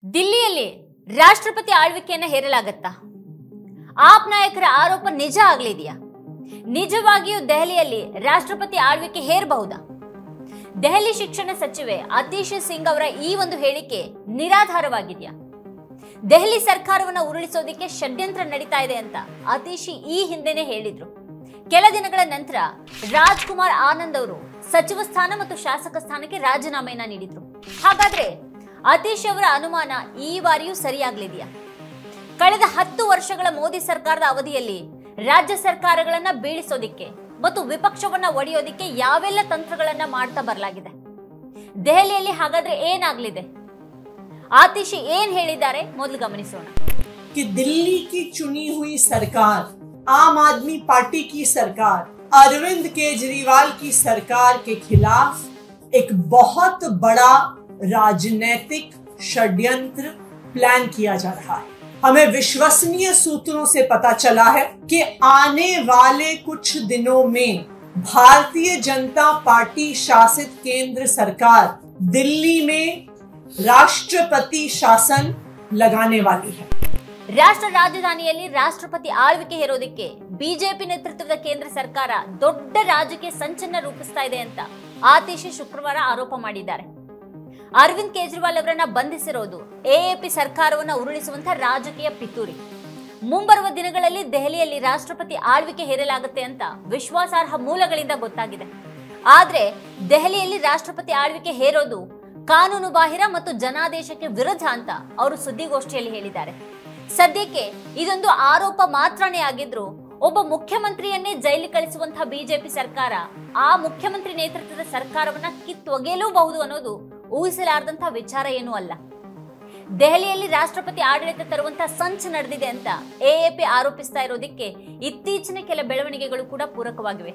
ದಿಲ್ಲಿಯಲ್ಲಿ ರಾಷ್ಟ್ರಪತಿ ಆಳ್ವಿಕೆಯನ್ನು ಹೇರಲಾಗುತ್ತಾ? ಆಪ್ ನಾಯಕರ ಆರೋಪ ನಿಜ ಆಗಲಿದೆಯಾ? ನಿಜವಾಗಿಯೂ ದೆಹಲಿಯಲ್ಲಿ ರಾಷ್ಟ್ರಪತಿ ಆಳ್ವಿಕೆ ಹೇರಬಹುದಾ? ದೆಹಲಿ ಶಿಕ್ಷಣ ಸಚಿವೆ ಅತೀಶ್ ಸಿಂಗ್ ಅವರ ಈ ಒಂದು ಹೇಳಿಕೆ ನಿರಾಧಾರವಾಗಿದೆಯಾ? ದೆಹಲಿ ಸರ್ಕಾರವನ್ನು ಉರುಳಿಸೋದಕ್ಕೆ ಷಡ್ಯಂತ್ರ ನಡೀತಾ ಇದೆ ಅಂತ ಅತೀಶ್ ಈ ಹಿಂದೆನೇ ಹೇಳಿದ್ರು. ಕೆಲ ದಿನಗಳ ನಂತರ ರಾಜ್ಕುಮಾರ್ ಆನಂದ್ ಅವರು ಸಚಿವ ಸ್ಥಾನ ಮತ್ತು ಶಾಸಕ ಸ್ಥಾನಕ್ಕೆ ರಾಜೀನಾಮೆಯನ್ನ ನೀಡಿದ್ರು. ಹಾಗಾದ್ರೆ ಅತೀಶ್ ಅವರ ಅನುಮಾನ ಈ ಬಾರಿಯೂ ಸರಿಯಾಗಲಿದೆಯಾ? ಕಳೆದ 10 ವರ್ಷಗಳ ಮೋದಿ ಸರ್ಕಾರದ ಅವಧಿಯಲ್ಲಿ ರಾಜ್ಯ ಸರ್ಕಾರಗಳನ್ನ ಬೀಳಿಸೋದಿಕ್ಕೆ ಮತ್ತು ವಿಪಕ್ಷವನ್ನ ಒಡೆಯೋದಿಕ್ಕೆ ಯಾವೆಲ್ಲ ತಂತ್ರಗಳನ್ನ ಮಾಡ್ತಾ ಬರಲಾಗಿದೆ. ದೆಹಲಿಯಲ್ಲಿ ಹಾಗಾದ್ರೆ ಏನಾಗಲಿದೆ? आतिश ಏನ್ ಹೇಳಿದ್ದಾರೆ ಮೊದಲು ಗಮನಿಸೋಣ. कि दिल्ली की चुनी हुई सरकार, आम आदमी पार्टी की सरकार, अरविंद केजरीवाल की सरकार के खिलाफ एक बहुत बड़ा राजनीतिक षड्यंत्र प्लान किया जा रहा है. हमें विश्वसनीय सूत्रों से पता चला है कि आने वाले कुछ दिनों में भारतीय जनता पार्टी शासित केंद्र सरकार दिल्ली में राष्ट्रपति शासन लगाने वाली है. ರಾಷ್ಟ್ರ ರಾಜಧಾನಿಯಲ್ಲಿ ರಾಷ್ಟ್ರಪತಿ ಆಳ್ವಿಕೆ ಹೇರೋದಕ್ಕೆ ಬಿಜೆಪಿ ನೇತೃತ್ವದ ಕೇಂದ್ರ ಸರ್ಕಾರ ದೊಡ್ಡ ರಾಜಕೀಯ ಸಂಚನ್ನ ರೂಪಿಸ್ತಾ ಇದೆ ಅಂತ ಆತೀಶ್ ಶುಕ್ರವಾರ ಆರೋಪ ಮಾಡಿದ್ದಾರೆ. ಅರವಿಂದ್ ಕೇಜ್ರಿವಾಲ್ ಅವರನ್ನ ಬಂಧಿಸಿರೋದು ಎಎಪಿ ಸರ್ಕಾರವನ್ನ ಉರುಳಿಸುವಂತ ರಾಜಕೀಯ ಪಿತೂರಿ. ಮುಂಬರುವ ದಿನಗಳಲ್ಲಿ ದೆಹಲಿಯಲ್ಲಿ ರಾಷ್ಟ್ರಪತಿ ಆಳ್ವಿಕೆ ಹೇರಲಾಗುತ್ತೆ ಅಂತ ವಿಶ್ವಾಸಾರ್ಹ ಮೂಲಗಳಿಂದ ಗೊತ್ತಾಗಿದೆ. ಆದ್ರೆ ದೆಹಲಿಯಲ್ಲಿ ರಾಷ್ಟ್ರಪತಿ ಆಳ್ವಿಕೆ ಹೇರೋದು ಕಾನೂನು ಬಾಹಿರ ಮತ್ತು ಜನಾದೇಶಕ್ಕೆ ವಿರುದ್ಧ ಅಂತ ಅವರು ಸುದ್ದಿಗೋಷ್ಠಿಯಲ್ಲಿ ಹೇಳಿದ್ದಾರೆ. ಸದ್ಯಕ್ಕೆ ಇದೊಂದು ಆರೋಪ ಮಾತ್ರನೇ ಆಗಿದ್ರು ಒಬ್ಬ ಮುಖ್ಯಮಂತ್ರಿಯನ್ನೇ ಜೈಲಿಗೆ ಕಳಿಸುವಂತಹ ಬಿಜೆಪಿ ಸರ್ಕಾರ ಆ ಮುಖ್ಯಮಂತ್ರಿ ನೇತೃತ್ವದ ಸರ್ಕಾರವನ್ನ ಕಿತ್ತೊಗೆಯಲೂಬಹುದು ಅನ್ನೋದು ಊಹಿಸಲಾರದಂತಹ ವಿಚಾರ ಏನೂ ಅಲ್ಲ. ದೆಹಲಿಯಲ್ಲಿ ರಾಷ್ಟ್ರಪತಿ ಆಡಳಿತ ತರುವಂತಹ ಸಂಚು ನಡೆದಿದೆ ಅಂತ ಎಎಪಿ ಆರೋಪಿಸ್ತಾ ಇರೋದಕ್ಕೆ ಇತ್ತೀಚಿನ ಕೆಲ ಬೆಳವಣಿಗೆಗಳು ಕೂಡ ಪೂರಕವಾಗಿವೆ.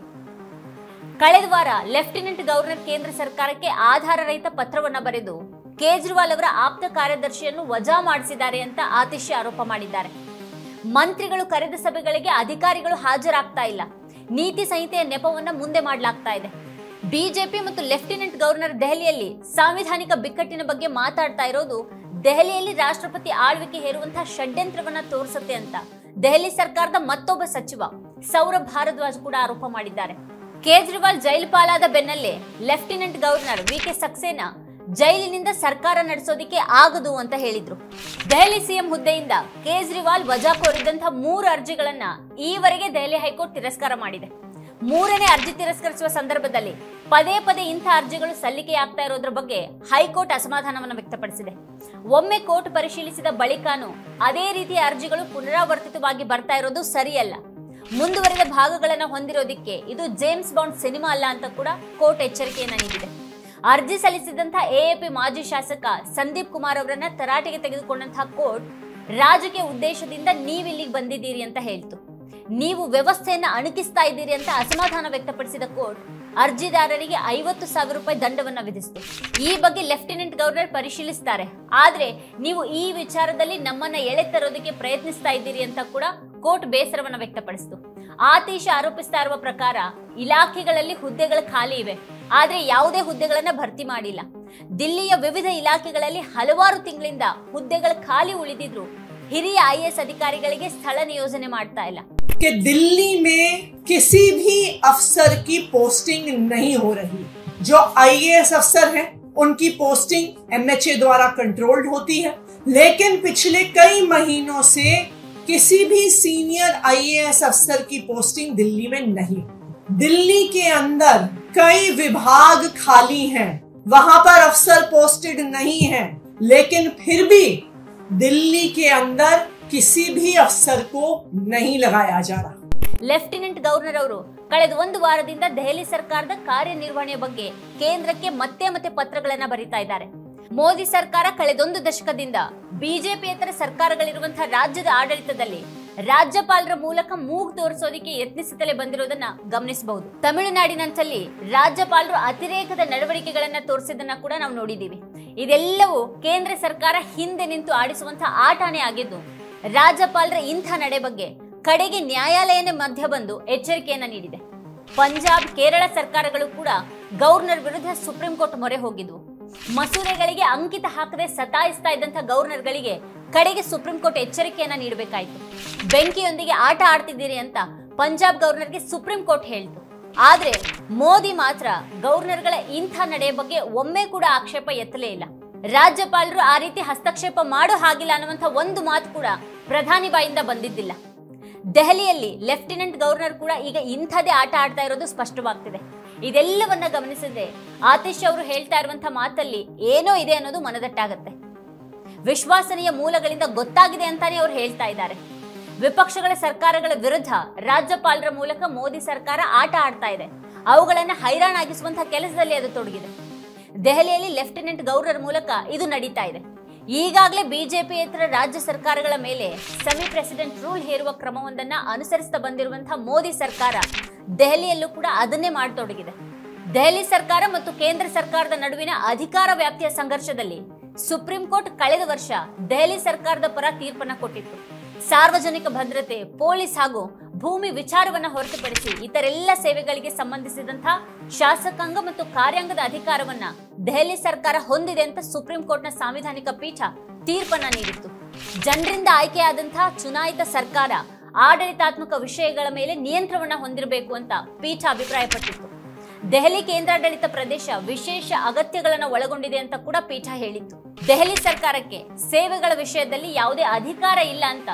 ಕಳೆದ ವಾರ ಲೆಫ್ಟಿನೆಂಟ್ ಗವರ್ನರ್ ಕೇಂದ್ರ ಸರ್ಕಾರಕ್ಕೆ ಆಧಾರ ರಹಿತ ಪತ್ರವನ್ನ ಬರೆದು ಕೇಜ್ರಿವಾಲ್ ಅವರ ಆಪ್ತ ಕಾರ್ಯದರ್ಶಿಯನ್ನು ವಜಾ ಮಾಡಿಸಿದ್ದಾರೆ ಅಂತ ಆತೀಶ್ ಆರೋಪ ಮಾಡಿದ್ದಾರೆ. ಮಂತ್ರಿಗಳು ಕರೆದ ಸಭೆಗಳಿಗೆ ಅಧಿಕಾರಿಗಳು ಹಾಜರಾಗ್ತಾ ಇಲ್ಲ, ನೀತಿ ಸಂಹಿತೆಯ ನೆಪವನ್ನ ಮುಂದೆ ಮಾಡಲಾಗ್ತಾ ಇದೆ. ಬಿಜೆಪಿ ಮತ್ತು ಲೆಫ್ಟಿನೆಂಟ್ ಗವರ್ನರ್ ದೆಹಲಿಯಲ್ಲಿ ಸಾಂವಿಧಾನಿಕ ಬಿಕ್ಕಟ್ಟಿನ ಬಗ್ಗೆ ಮಾತಾಡ್ತಾ ಇರೋದು ದೆಹಲಿಯಲ್ಲಿ ರಾಷ್ಟ್ರಪತಿ ಆಳ್ವಿಕೆ ಹೇರುವಂತಹ ಷಡ್ಯಂತ್ರವನ್ನ ತೋರಿಸುತ್ತೆ ಅಂತ ದೆಹಲಿ ಸರ್ಕಾರದ ಮತ್ತೊಬ್ಬ ಸಚಿವ ಸೌರಭ್ ಭಾರದ್ವಾಜ್ ಕೂಡ ಆರೋಪ ಮಾಡಿದ್ದಾರೆ. ಕೇಜ್ರಿವಾಲ್ ಜೈಲು ಪಾಲಾದ ಬೆನ್ನಲ್ಲೇ ಲೆಫ್ಟಿನೆಂಟ್ ಗವರ್ನರ್ ವಿಕೆ ಸಕ್ಸೇನಾ ಜೈಲಿನಿಂದ ಸರ್ಕಾರ ನಡೆಸೋದಿಕ್ಕೆ ಆಗದು ಅಂತ ಹೇಳಿದ್ರು. ದೆಹಲಿ ಸಿಎಂ ಹುದ್ದೆಯಿಂದ ಕೇಜ್ರಿವಾಲ್ ವಜಾ ಕೋರಿದಂತಹ 3 ಅರ್ಜಿಗಳನ್ನ ಈವರೆಗೆ ದೆಹಲಿ ಹೈಕೋರ್ಟ್ ತಿರಸ್ಕಾರ ಮಾಡಿದೆ. 3ನೇ ಅರ್ಜಿ ತಿರಸ್ಕರಿಸುವ ಸಂದರ್ಭದಲ್ಲಿ ಪದೇ ಪದೇ ಇಂಥ ಅರ್ಜಿಗಳು ಸಲ್ಲಿಕೆಯಾಗ್ತಾ ಇರೋದ್ರ ಬಗ್ಗೆ ಹೈಕೋರ್ಟ್ ಅಸಮಾಧಾನವನ್ನು ವ್ಯಕ್ತಪಡಿಸಿದೆ. ಒಮ್ಮೆ ಕೋರ್ಟ್ ಪರಿಶೀಲಿಸಿದ ಬಳಿಕನೂ ಅದೇ ರೀತಿಯ ಅರ್ಜಿಗಳು ಪುನರಾವರ್ತಿತವಾಗಿ ಬರ್ತಾ ಇರೋದು ಸರಿಯಲ್ಲ. ಮುಂದುವರೆದ ಭಾಗಗಳನ್ನು ಹೊಂದಿರೋದಿಕ್ಕೆ ಇದು ಜೇಮ್ಸ್ ಬಾಂಡ್ ಸಿನಿಮಾ ಅಲ್ಲ ಅಂತ ಕೂಡ ಕೋರ್ಟ್ ಎಚ್ಚರಿಕೆಯನ್ನ ನೀಡಿದೆ. ಅರ್ಜಿ ಸಲ್ಲಿಸಿದಂತಹ ಎಎಪಿ ಮಾಜಿ ಶಾಸಕ ಸಂದೀಪ್ ಕುಮಾರ್ ಅವರನ್ನ ತರಾಟೆಗೆ ತೆಗೆದುಕೊಂಡಂತಹ ಕೋರ್ಟ್ ರಾಜಕೀಯ ಉದ್ದೇಶದಿಂದ ನೀವಿಲ್ಲಿಗೆ ಬಂದಿದ್ದೀರಿ ಅಂತ ಹೇಳ್ತು. ನೀವು ವ್ಯವಸ್ಥೆಯನ್ನ ಅಣುಕಿಸ್ತಾ ಇದ್ದೀರಿ ಅಂತ ಅಸಮಾಧಾನ ವ್ಯಕ್ತಪಡಿಸಿದ ಕೋರ್ಟ್ ಅರ್ಜಿದಾರರಿಗೆ 50,000 ರೂಪಾಯಿ ದಂಡವನ್ನ ವಿಧಿಸಿತು. ಈ ಬಗ್ಗೆ ಲೆಫ್ಟಿನೆಂಟ್ ಗವರ್ನರ್ ಪರಿಶೀಲಿಸ್ತಾರೆ, ಆದ್ರೆ ನೀವು ಈ ವಿಚಾರದಲ್ಲಿ ನಮ್ಮನ್ನ ಎಳೆತರೋದಕ್ಕೆ ಪ್ರಯತ್ನಿಸ್ತಾ ಇದ್ದೀರಿ ಅಂತ ಕೂಡ ಕೋರ್ಟ್ ಬೇಸರವನ್ನ ವ್ಯಕ್ತಪಡಿಸಿತು. ಆತೀಶ್ ಆರೋಪಿಸ್ತಾ ಇರುವ ಪ್ರಕಾರ ಇಲಾಖೆಗಳಲ್ಲಿ ಹುದ್ದೆಗಳು ಖಾಲಿ ಇವೆ, ಆದ್ರೆ ಯಾವುದೇ ಹುದ್ದೆಗಳನ್ನ ಭರ್ತಿ ಮಾಡಿಲ್ಲ. ದಿಲ್ಲಿಯ ವಿವಿಧ ಇಲಾಖೆಗಳಲ್ಲಿ ಹಲವಾರು ತಿಂಗಳಿಂದ ಹುದ್ದೆಗಳು ಖಾಲಿ ಉಳಿದಿದ್ರು ಹಿರಿಯ ಐಎಎಸ್ अधिकारिಗಳಿಗೆ ಸ್ಥಳ ನಿಯೋಜನೆ ಮಾಡ್ತಾ ಇಲ್ಲ. कि दिल्ली में किसी भी अफसर की पोस्टिंग नहीं हो रही. जो आईएएस अफसर हैं उनकी पोस्टिंग एमएचए द्वारा कंट्रोल्ड होती है, लेकिन पिछले कई महीनों से किसी भी सीनियर आईएएस अफसर की पोस्टिंग दिल्ली में नहीं. दिल्ली के अंदर कई विभाग खाली हैं, वहां पर अफसर पोस्टेड नहीं हैं, लेकिन फिर भी दिल्ली के अंदर किसी भी अफसर को नहीं लगाया जा रहा. ಲೆಫ್ಟಿನೆಂಟ್ ಗವರ್ನರ್ ಅವರು ಕಳೆದ 1 ವಾರದಿಂದ ದೆಹಲಿ ಸರ್ಕಾರದ ಕಾರ್ಯನಿರ್ವಹಣೆಯ ಬಗ್ಗೆ ಕೇಂದ್ರಕ್ಕೆ ಮತ್ತೆ ಪತ್ರಗಳನ್ನ ಬರೀತಾ ಇದ್ದಾರೆ. ಮೋದಿ ಸರ್ಕಾರ ಕಳೆದೊಂದು ದಶಕದಿಂದ ಬಿಜೆಪಿಯೇತರ ಸರ್ಕಾರಗಳಿರುವಂತಹ ರಾಜ್ಯದ ಆಡಳಿತದಲ್ಲಿ ರಾಜ್ಯಪಾಲರ ಮೂಲಕ ಮೂಗು ತೋರಿಸೋದಕ್ಕೆ ಯತ್ನಿಸುತ್ತಲೇ ಬಂದಿರೋದನ್ನ ಗಮನಿಸಬಹುದು. ತಮಿಳುನಾಡಿನಂತಲ್ಲಿ ರಾಜ್ಯಪಾಲರು ಅತಿರೇಕದ ನಡವಳಿಕೆಗಳನ್ನ ತೋರಿಸಿದ್ದನ್ನ ಕೂಡ ನಾವು ನೋಡಿದೀವಿ. ಇದೆಲ್ಲವೂ ಕೇಂದ್ರ ಸರ್ಕಾರ ಹಿಂದೆ ನಿಂತು ಆಡಿಸುವಂತಹ ಆಟನೇ ಆಗಿದ್ದು ರಾಜ್ಯಪಾಲರ ಇಂಥ ನಡೆ ಬಗ್ಗೆ ಕಡೆಗೆ ನ್ಯಾಯಾಲಯನೇ ಮಧ್ಯ ಬಂದು ಎಚ್ಚರಿಕೆಯನ್ನ ನೀಡಿದೆ. ಪಂಜಾಬ್, ಕೇರಳ ಸರ್ಕಾರಗಳು ಕೂಡ ಗವರ್ನರ್ ವಿರುದ್ಧ ಸುಪ್ರೀಂ ಕೋರ್ಟ್ ಮೊರೆ ಹೋಗಿದ್ವು. ಮಸೂದೆಗಳಿಗೆ ಅಂಕಿತ ಹಾಕದೆ ಸತಾಯಿಸ್ತಾ ಇದ್ದಂಥ ಗವರ್ನರ್ಗಳಿಗೆ ಕಡೆಗೆ ಸುಪ್ರೀಂ ಕೋರ್ಟ್ ಎಚ್ಚರಿಕೆಯನ್ನ ನೀಡಬೇಕಾಯಿತು. ಬೆಂಕಿಯೊಂದಿಗೆ ಆಟ ಆಡ್ತಿದ್ದೀರಿ ಅಂತ ಪಂಜಾಬ್ ಗವರ್ನರ್ಗೆ ಸುಪ್ರೀಂ ಕೋರ್ಟ್ ಹೇಳಿತು. ಆದ್ರೆ ಮೋದಿ ಮಾತ್ರ ಗವರ್ನರ್ಗಳ ಇಂಥ ನಡೆಯ ಬಗ್ಗೆ ಒಮ್ಮೆ ಕೂಡ ಆಕ್ಷೇಪ ಎತ್ತಲೇ ಇಲ್ಲ. ರಾಜ್ಯಪಾಲರು ಆ ರೀತಿ ಹಸ್ತಕ್ಷೇಪ ಮಾಡೋ ಹಾಗಿಲ್ಲ ಅನ್ನುವಂಥ ಒಂದು ಮಾತು ಕೂಡ ಪ್ರಧಾನಿ ಬಾಯಿಂದ ಬಂದಿದ್ದಿಲ್ಲ. ದೆಹಲಿಯಲ್ಲಿ ಲೆಫ್ಟಿನೆಂಟ್ ಗವರ್ನರ್ ಕೂಡ ಈಗ ಇಂಥದೇ ಆಟ ಆಡ್ತಾ ಇರೋದು ಸ್ಪಷ್ಟವಾಗ್ತಿದೆ. ಇದೆಲ್ಲವನ್ನ ಗಮನಿಸಿದ್ರೆ ಆತಿಶ್ ಅವರು ಹೇಳ್ತಾ ಇರುವಂತ ಮಾತಲ್ಲಿ ಏನೋ ಇದೆ ಅನ್ನೋದು ಮನದಟ್ಟಾಗತ್ತೆ. ವಿಶ್ವಾಸನೀಯ ಮೂಲಗಳಿಂದ ಗೊತ್ತಾಗಿದೆ ಅಂತಾನೆ ಅವ್ರು ಹೇಳ್ತಾ ಇದ್ದಾರೆ. ವಿಪಕ್ಷಗಳ ಸರ್ಕಾರಗಳ ವಿರುದ್ಧ ರಾಜ್ಯಪಾಲರ ಮೂಲಕ ಮೋದಿ ಸರ್ಕಾರ ಆಟ ಆಡ್ತಾ ಇದೆ. ಅವುಗಳನ್ನ ಹೈರಾಣಾಗಿಸುವಂತಹ ಕೆಲಸದಲ್ಲಿ ಅದು ತೊಡಗಿದೆ. ದೆಹಲಿಯಲ್ಲಿ ಲೆಫ್ಟಿನೆಂಟ್ ಗವರ್ನರ್ ಮೂಲಕ ಇದು ನಡೀತಾ ಇದೆ. ಈಗಾಗಲೇ ಬಿಜೆಪಿಯೇತರ ರಾಜ್ಯ ಸರ್ಕಾರಗಳ ಮೇಲೆ ಸೆಮಿ ಪ್ರೆಸಿಡೆಂಟ್ ರೂಲ್ ಹೇರುವ ಕ್ರಮವೊಂದನ್ನ ಅನುಸರಿಸ್ತಾ ಬಂದಿರುವಂತಹ ಮೋದಿ ಸರ್ಕಾರ ದೆಹಲಿಯಲ್ಲೂ ಕೂಡ ಅದನ್ನೇ ಮಾಡತೊಡಗಿದೆ. ದೆಹಲಿ ಸರ್ಕಾರ ಮತ್ತು ಕೇಂದ್ರ ಸರ್ಕಾರದ ನಡುವಿನ ಅಧಿಕಾರ ವ್ಯಾಪ್ತಿಯ ಸಂಘರ್ಷದಲ್ಲಿ ಸುಪ್ರೀಂ ಕೋರ್ಟ್ ಕಳೆದ ವರ್ಷ ದೆಹಲಿ ಸರ್ಕಾರದ ಪರ ತೀರ್ಪನ್ನ ಕೊಟ್ಟಿತ್ತು. ಸಾರ್ವಜನಿಕ ಭದ್ರತೆ, ಪೊಲೀಸ್ ಹಾಗೂ ಭೂಮಿ ವಿಚಾರವನ್ನ ಹೊರತುಪಡಿಸಿ ಇತರೆಲ್ಲ ಸೇವೆಗಳಿಗೆ ಸಂಬಂಧಿಸಿದಂತಹ ಶಾಸಕಾಂಗ ಮತ್ತು ಕಾರ್ಯಾಂಗದ ಅಧಿಕಾರವನ್ನ ದೆಹಲಿ ಸರ್ಕಾರ ಹೊಂದಿದೆ ಅಂತ ಸುಪ್ರೀಂ ಕೋರ್ಟ್ನ ಸಾಂವಿಧಾನಿಕ ಪೀಠ ತೀರ್ಪನ್ನ ನೀಡಿತ್ತು. ಜನರಿಂದ ಆಯ್ಕೆಯಾದಂತಹ ಚುನಾಯಿತ ಸರ್ಕಾರ ಆಡಳಿತಾತ್ಮಕ ವಿಷಯಗಳ ಮೇಲೆ ನಿಯಂತ್ರಣವನ್ನ ಹೊಂದಿರಬೇಕು ಅಂತ ಪೀಠ ಅಭಿಪ್ರಾಯಪಟ್ಟಿತ್ತು. ದೆಹಲಿ ಕೇಂದ್ರಾಡಳಿತ ಪ್ರದೇಶ ವಿಶೇಷ ಅಗತ್ಯಗಳನ್ನು ಒಳಗೊಂಡಿದೆ ಅಂತ ಕೂಡ ಪೀಠ ಹೇಳಿತ್ತು. ದೆಹಲಿ ಸರ್ಕಾರಕ್ಕೆ ಸೇವೆಗಳ ವಿಷಯದಲ್ಲಿ ಯಾವುದೇ ಅಧಿಕಾರ ಇಲ್ಲ ಅಂತ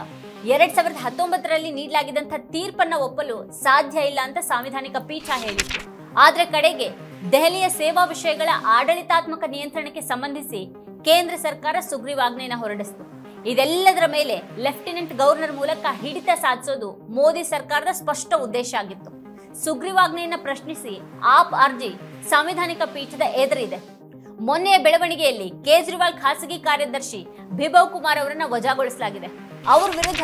2019ರಲ್ಲಿ ನೀಡಲಾಗಿದ್ದಂಥ ತೀರ್ಪನ್ನ ಒಪ್ಪಲು ಸಾಧ್ಯ ಇಲ್ಲ ಅಂತ ಸಾಂವಿಧಾನಿಕ ಪೀಠ ಹೇಳಿತ್ತು. ಆದ್ರೆ ಕಡೆಗೆ ದೆಹಲಿಯ ಸೇವಾ ವಿಷಯಗಳ ಆಡಳಿತಾತ್ಮಕ ನಿಯಂತ್ರಣಕ್ಕೆ ಸಂಬಂಧಿಸಿ ಕೇಂದ್ರ ಸರ್ಕಾರ ಸುಗ್ರೀವಾಜ್ಞೆಯನ್ನು ಹೊರಡಿಸಿತು. ಇದೆಲ್ಲದರ ಮೇಲೆ ಲೆಫ್ಟಿನೆಂಟ್ ಗವರ್ನರ್ ಮೂಲಕ ಹಿಡಿತ ಸಾಧಿಸೋದು ಮೋದಿ ಸರ್ಕಾರದ ಸ್ಪಷ್ಟ ಉದ್ದೇಶ ಆಗಿತ್ತು. ಸುಗ್ರೀವಾಜ್ಞೆಯನ್ನ ಪ್ರಶ್ನಿಸಿ ಆಪ್ ಅರ್ಜಿ ಸಾಂವಿಧಾನಿಕ ಪೀಠದ ಎದುರಿದೆ. ಮೊನ್ನೆಯ ಬೆಳವಣಿಗೆಯಲ್ಲಿ ಕೇಜ್ರಿವಾಲ್ ಖಾಸಗಿ ಕಾರ್ಯದರ್ಶಿ ಬಿಭವ್ ಕುಮಾರ್ ಅವರನ್ನ ವಜಾಗೊಳಿಸಲಾಗಿದೆ. ಅವರ ವಿರುದ್ಧ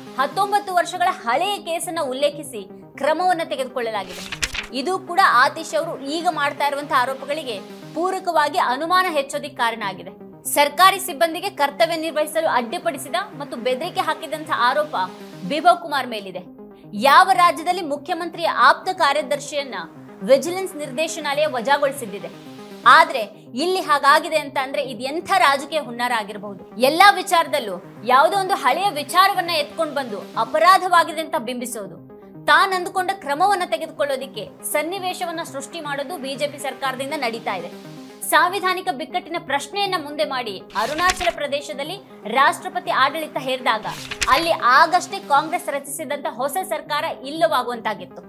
19 ವರ್ಷಗಳ ಹಳೆಯ ಕೇಸನ್ನ ಉಲ್ಲೇಖಿಸಿ ಕ್ರಮವನ್ನು ತೆಗೆದುಕೊಳ್ಳಲಾಗಿದೆ. ಇದು ಕೂಡ ಆತಿಶ್ ಅವರು ಈಗ ಮಾಡ್ತಾ ಇರುವಂತಹ ಆರೋಪಗಳಿಗೆ ಪೂರಕವಾಗಿ ಅನುಮಾನ ಹೆಚ್ಚೋದಿಕ್ಕೆ ಕಾರಣ ಆಗಿದೆ. ಸರ್ಕಾರಿ ಸಿಬ್ಬಂದಿಗೆ ಕರ್ತವ್ಯ ನಿರ್ವಹಿಸಲು ಅಡ್ಡಿಪಡಿಸಿದ ಮತ್ತು ಬೆದರಿಕೆ ಹಾಕಿದಂತಹ ಆರೋಪ ಬಿಭವ್ ಕುಮಾರ್ ಮೇಲಿದೆ. ಯಾವ ರಾಜ್ಯದಲ್ಲಿ ಮುಖ್ಯಮಂತ್ರಿಯ ಆಪ್ತ ಕಾರ್ಯದರ್ಶಿಯನ್ನ ವಿಜಿಲೆನ್ಸ್ ನಿರ್ದೇಶನಾಲಯ ವಜಾಗೊಳಿಸಿದ್ದಿದೆ. ಆದ್ರೆ ಇಲ್ಲಿ ಹಾಗಾಗಿದೆ ಅಂತ ಅಂದ್ರೆ ಇದು ಎಂಥ ರಾಜಕೀಯ ಹುನ್ನಾರ ಆಗಿರಬಹುದು. ಎಲ್ಲಾ ವಿಚಾರದಲ್ಲೂ ಯಾವುದೋ ಒಂದು ಹಳೆಯ ವಿಚಾರವನ್ನ ಎತ್ಕೊಂಡು ಬಂದು ಅಪರಾಧವಾಗಿದೆ ಅಂತ ಬಿಂಬಿಸೋದು, ತಾನು ಅಂದುಕೊಂಡ ಕ್ರಮವನ್ನ ತೆಗೆದುಕೊಳ್ಳೋದಿಕ್ಕೆ ಸನ್ನಿವೇಶವನ್ನ ಸೃಷ್ಟಿ ಮಾಡೋದು ಬಿಜೆಪಿ ಸರ್ಕಾರದಿಂದ ನಡೀತಾ ಇದೆ. ಸಾಂವಿಧಾನಿಕ ಬಿಕ್ಕಟ್ಟಿನ ಪ್ರಶ್ನೆಯನ್ನ ಮುಂದೆ ಮಾಡಿ ಅರುಣಾಚಲ ಪ್ರದೇಶದಲ್ಲಿ ರಾಷ್ಟ್ರಪತಿ ಆಡಳಿತ ಹೇರಿದಾಗ ಅಲ್ಲಿ ಆಗಷ್ಟೇ ಕಾಂಗ್ರೆಸ್ ರಚಿಸಿದಂತ ಹೊಸ ಸರ್ಕಾರ ಇಲ್ಲವಾಗುವಂತಾಗಿತ್ತು.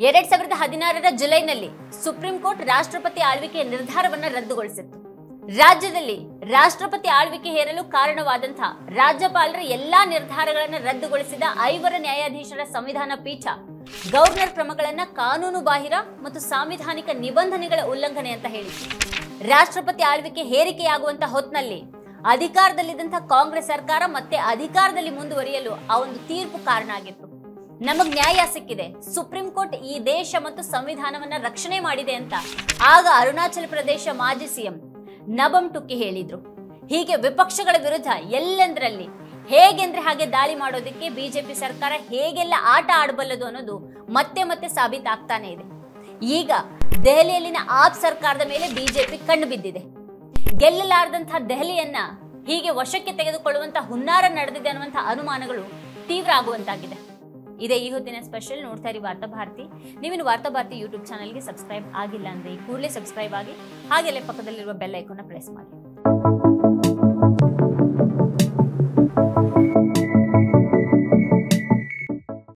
2016ರ ಜುಲೈನಲ್ಲಿ ಸುಪ್ರೀಂ ಕೋರ್ಟ್ ರಾಷ್ಟ್ರಪತಿ ಆಳ್ವಿಕೆಯ ನಿರ್ಧಾರವನ್ನ ರದ್ದುಗೊಳಿಸಿತ್ತು. ರಾಜ್ಯದಲ್ಲಿ ರಾಷ್ಟ್ರಪತಿ ಆಳ್ವಿಕೆ ಹೇರಲು ಕಾರಣವಾದಂತಹ ರಾಜ್ಯಪಾಲರ ಎಲ್ಲಾ ನಿರ್ಧಾರಗಳನ್ನು ರದ್ದುಗೊಳಿಸಿದ 5 ನ್ಯಾಯಾಧೀಶರ ಸಂವಿಧಾನ ಪೀಠ ಗವರ್ನರ್ ಕ್ರಮಗಳನ್ನ ಕಾನೂನು ಬಾಹಿರ ಮತ್ತು ಸಾಂವಿಧಾನಿಕ ನಿಬಂಧನೆಗಳ ಉಲ್ಲಂಘನೆ ಅಂತ ಹೇಳಿತು. ರಾಷ್ಟ್ರಪತಿ ಆಳ್ವಿಕೆ ಹೇರಿಕೆಯಾಗುವಂತ ಹೊತ್ತಿನಲ್ಲಿ ಅಧಿಕಾರದಲ್ಲಿದ್ದಂತಹ ಕಾಂಗ್ರೆಸ್ ಸರ್ಕಾರ ಮತ್ತೆ ಅಧಿಕಾರದಲ್ಲಿ ಮುಂದುವರಿಯಲು ಆ ಒಂದು ತೀರ್ಪು ಕಾರಣ ಆಗಿತ್ತು. ನಮಗ್ ನ್ಯಾಯ ಸಿಕ್ಕಿದೆ, ಸುಪ್ರೀಂ ಕೋರ್ಟ್ ಈ ದೇಶ ಮತ್ತು ಸಂವಿಧಾನವನ್ನ ರಕ್ಷಣೆ ಮಾಡಿದೆ ಅಂತ ಆಗ ಅರುಣಾಚಲ ಪ್ರದೇಶ ಮಾಜಿ ಸಿಎಂ ನಬಮ್ ಟುಕಿ ಹೇಳಿದ್ರು. ಹೀಗೆ ವಿಪಕ್ಷಗಳ ವಿರುದ್ಧ ಎಲ್ಲೆಂದರಲ್ಲಿ ಹೇಗೆಂದ್ರೆ ಹಾಗೆ ದಾಳಿ ಮಾಡೋದಕ್ಕೆ ಬಿಜೆಪಿ ಸರ್ಕಾರ ಹೇಗೆಲ್ಲ ಆಟ ಆಡಬಲ್ಲದು ಅನ್ನೋದು ಮತ್ತೆ ಮತ್ತೆ ಸಾಬೀತಾಗ್ತಾನೆ ಇದೆ. ಈಗ ದೆಹಲಿಯಲ್ಲಿನ ಆಪ್ ಸರ್ಕಾರದ ಮೇಲೆ ಬಿಜೆಪಿ ಕಣ್ಣು ಬಿದ್ದಿದೆ. ಗೆಲ್ಲಲಾರದಂತಹ ದೆಹಲಿಯನ್ನ ಹೀಗೆ ವಶಕ್ಕೆ ತೆಗೆದುಕೊಳ್ಳುವಂತಹ ಹುನ್ನಾರ ನಡೆದಿದೆ ಅನ್ನುವಂತಹ ಅನುಮಾನಗಳು ತೀವ್ರ ಆಗುವಂತಾಗಿದೆ. ಇದೇ ಈ ಹೊತ್ತಿನ ಸ್ಪೆಷಲ್. ನೋಡ್ತಾ ಇರಿ ವಾರ್ತಾ ಭಾರತಿ. ನೀವಿನ್ನು ವಾರ್ತಾ ಭಾರತಿ ಯೂಟ್ಯೂಬ್ ಚಾನಲ್ಗೆ ಸಬ್ಸ್ಕ್ರೈಬ್ ಆಗಿಲ್ಲ ಅಂದ್ರೆ ಕೂಡಲೇ ಸಬ್ಸ್ಕ್ರೈಬ್ ಆಗಿ, ಹಾಗೆಲ್ಲೇ ಪಕ್ಕದಲ್ಲಿರುವ ಬೆಲ್ ಐಕಾನ್ನ ಪ್ರೆಸ್ ಮಾಡಿ.